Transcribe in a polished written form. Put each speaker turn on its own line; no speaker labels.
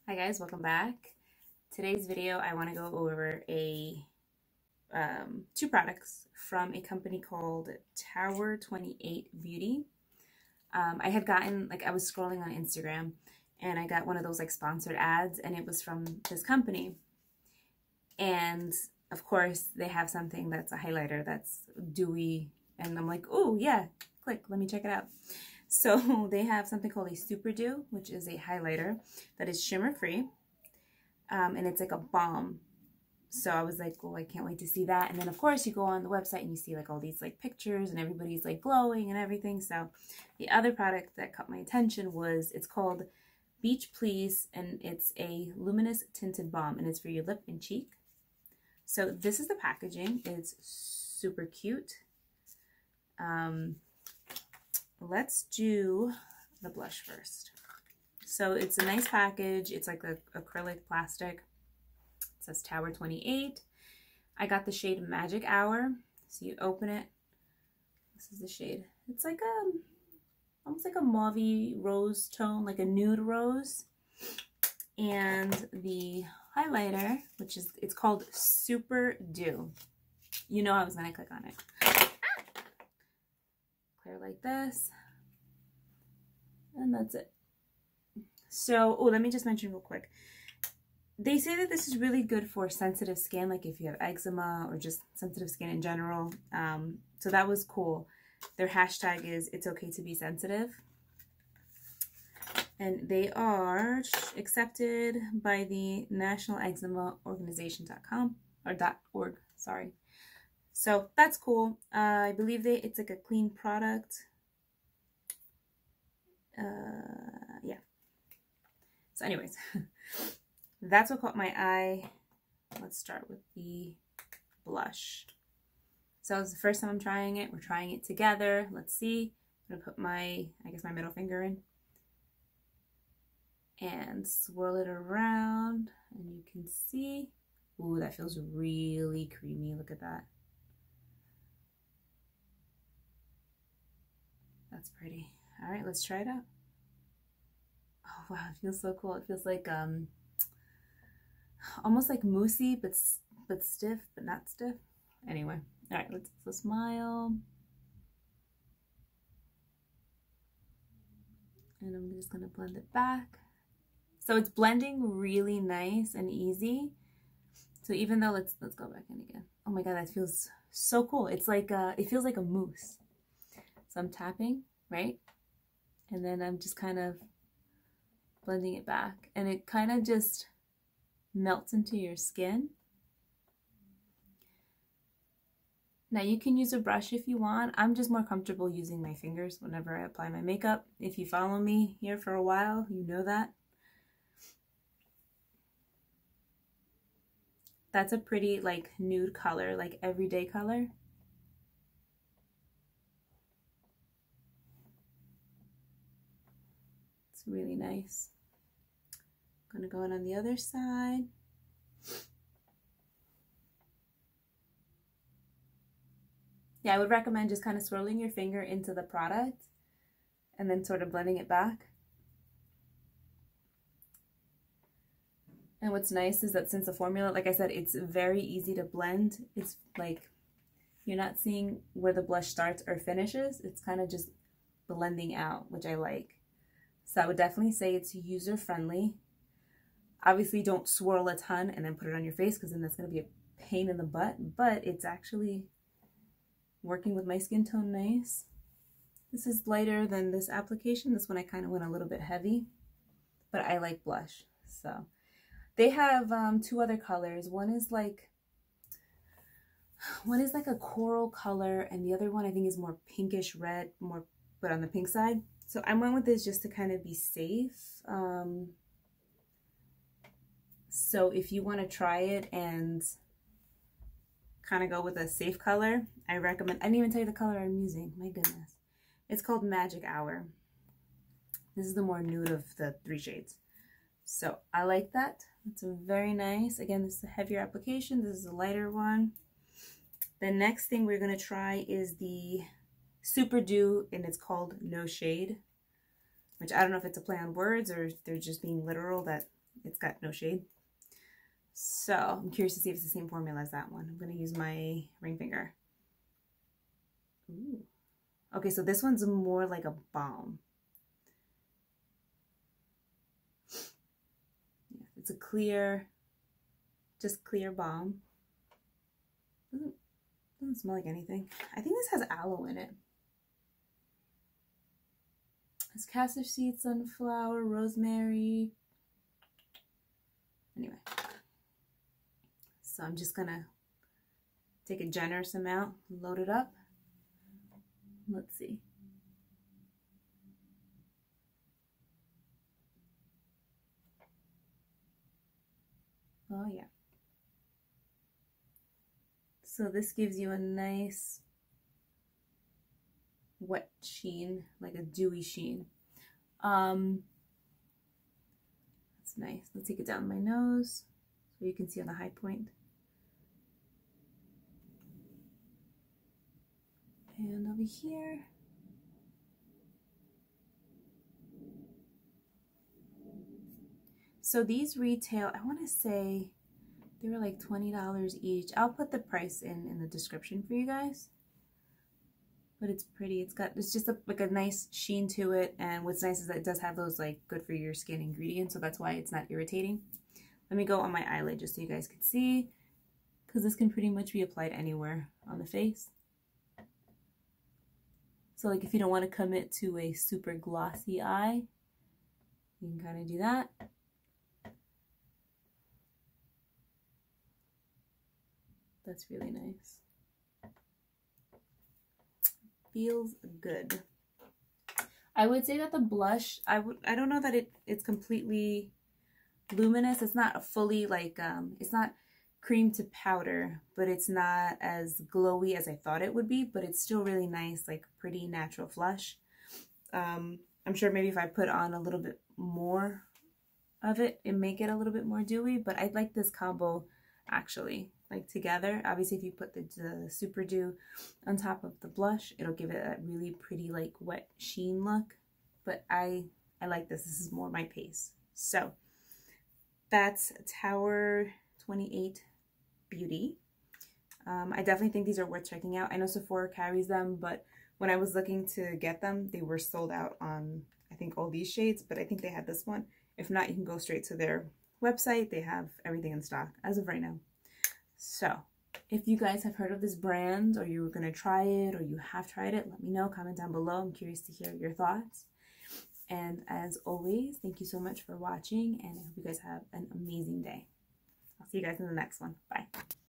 Hi guys, welcome back. Today's video I want to go over two products from a company called Tower 28 Beauty. I had gotten, I was scrolling on Instagram and I got one of those sponsored ads, and it was from this company. And of course they have something that's a highlighter that's dewy, and I'm like, oh yeah, click, let me check it out. So they have something called a Super Dew, which is a highlighter that is shimmer free. And it's like a balm. So I was like, oh, I can't wait to see that. And then of course you go on the website and you see all these pictures and everybody's glowing and everything. So the other product that caught my attention was, it's called Beach Please, and it's a luminous tinted balm, and it's for your lip and cheek. So this is the packaging. It's super cute. Let's do the blush first. So it's a nice package. It's like a acrylic plastic. It says Tower 28. I got the shade Magic Hour. So you open it. This is the shade. It's like almost like a mauve rose tone, like a nude rose. And the highlighter, it's called Super Dew. You know I was gonna click on it. Clear like this. And that's it. So, let me just mention real quick. They say that this is really good for sensitive skin, like if you have eczema or just sensitive skin in general. So that was cool. Their hashtag is "It's okay to be sensitive." And they are accepted by the National Eczema Organization.com or .org, sorry. So that's cool. I believe it's like a clean product. Yeah. So anyways, that's what caught my eye. Let's start with the blush. So it's the first time I'm trying it. We're trying it together. Let's see. I'm gonna put my middle finger in and swirl it around, and you can see, ooh, that feels really creamy. Look at that. That's pretty. All right, let's try it out. Oh wow, it feels so cool. It feels like almost like moussey, but stiff, but not stiff. Anyway, all right, let's smile. And I'm just gonna blend it back. So it's blending really nice and easy. So even though, let's go back in again. Oh my god, that feels so cool. It's like it feels like a mousse. So I'm tapping, right? And then I'm just kind of blending it back, and it kind of just melts into your skin. Now you can use a brush if you want. I'm just more comfortable using my fingers whenever I apply my makeup. If you follow me here for a while, you know that. That's a pretty nude color, everyday color. It's really nice. I'm gonna go in on the other side. Yeah, I would recommend just kind of swirling your finger into the product and then sort of blending it back. And what's nice is that since the formula, like I said, it's very easy to blend. It's like you're not seeing where the blush starts or finishes. It's kind of just blending out, which I like. So I would definitely say it's user-friendly. Obviously, don't swirl a ton and then put it on your face, because then that's going to be a pain in the butt. But it's actually working with my skin tone nice. This is lighter than this application. This one I kind of went a little bit heavy, but I like blush. So they have two other colors. One is like a coral color, and the other one I think is more pinkish red, more but on the pink side. So I went with this just to kind of be safe. So if you want to try it and kind of go with a safe color, I recommend. I didn't even tell you the color I'm using. My goodness. It's called Magic Hour. This is the more nude of the three shades. So I like that. It's very nice. Again, this is a heavier application. This is a lighter one. The next thing we're going to try is the Super Dew, and it's called No Shade, which I don't know if it's a play on words or they're just being literal that it's got no shade. So I'm curious to see if it's the same formula as that one. I'm going to use my ring finger. Ooh. Okay, so this one's more like a balm. Yeah, it's a clear, just clear balm. Doesn't smell like anything. I think this has aloe in it. It's castor seed, sunflower, rosemary. Anyway, so I'm just gonna take a generous amount, load it up. Let's see. Oh yeah. So this gives you a nice wet sheen, like a dewy sheen. That's nice. Let's take it down my nose so you can see on the high point. And over here. So these retail, I want to say they were like $20 each. I'll put the price in the description for you guys. But it's pretty. It's just like a nice sheen to it. And what's nice is that it does have those like good for your skin ingredients. So that's why it's not irritating. Let me go on my eyelid just so you guys can see. Because this can pretty much be applied anywhere on the face. So like if you don't want to commit to a super glossy eye, you can kind of do that. That's really nice. Feels good. I would say that the blush, I don't know that it's completely luminous. It's not a fully like it's not cream to powder, but it's not as glowy as I thought it would be, but it's still really nice, like pretty natural flush. I'm sure maybe if I put on a little bit more of it, it may get a little bit more dewy, but I like this combo actually, like together. Obviously if you put the Super Dew on top of the blush, it'll give it a really pretty like wet sheen look, but I like this. This is more my pace. So that's Tower 28 Beauty. I definitely think these are worth checking out. I know Sephora carries them, but when I was looking to get them, they were sold out on, I think, all these shades, but I think they had this one. If not, you can go straight to their website. They have everything in stock as of right now. So if you guys have heard of this brand, or you're going to try it, or you have tried it, let me know. Comment down below. I'm curious to hear your thoughts. And as always, thank you so much for watching, and I hope you guys have an amazing day. I'll see you guys in the next one. Bye.